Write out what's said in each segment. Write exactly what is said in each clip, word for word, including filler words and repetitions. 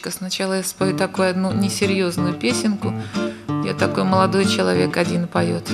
Леночка, сначала я спою такую одну несерьезную песенку. Я такой молодой человек, один поет.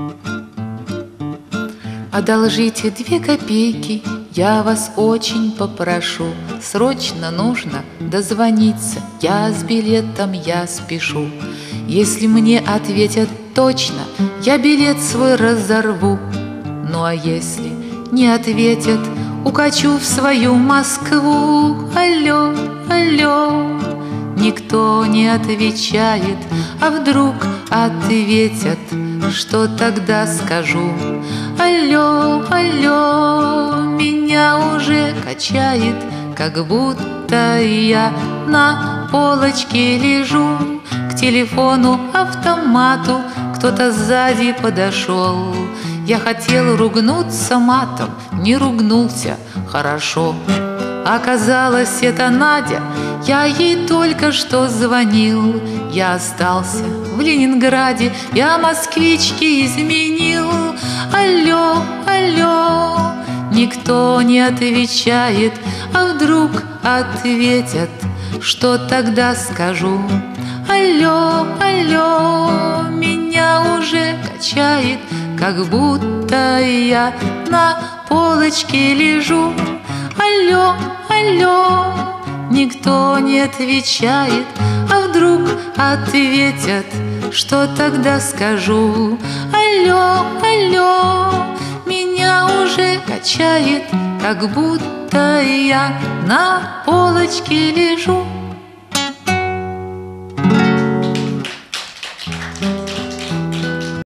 Одолжите две копейки, я вас очень попрошу. Срочно нужно дозвониться, я с билетом, я спешу. Если мне ответят точно, я билет свой разорву. Ну а если не ответят, укачу в свою Москву. Алло, алло, никто не отвечает, а вдруг ответят, что тогда скажу? Алло, алло, меня уже качает, как будто я на полочке лежу. К телефону автомату кто-то сзади подошел. Я хотел ругнуться матом, не ругнулся, хорошо. Оказалось, это Надя, я ей только что звонил. Я остался в Ленинграде, я москвичке изменил. Алло, алло, никто не отвечает, а вдруг ответят, что тогда скажу? Алло, алло, меня уже качает, как будто я на полочке лежу. Алло, алло, никто не отвечает, а вдруг ответят, что тогда скажу? Алло, алло, меня уже качает, как будто я на полочке лежу.